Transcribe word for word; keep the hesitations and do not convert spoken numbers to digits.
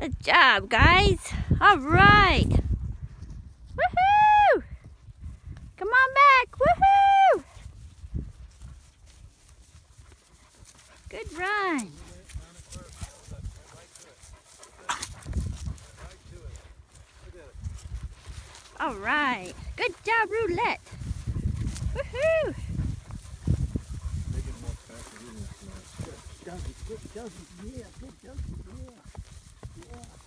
Good job, guys. All right. Woohoo! Come on back. Woohoo! Good run. All right. Good job, Roulette. Woohoo! Good, good, yeah, good, yeah, yeah.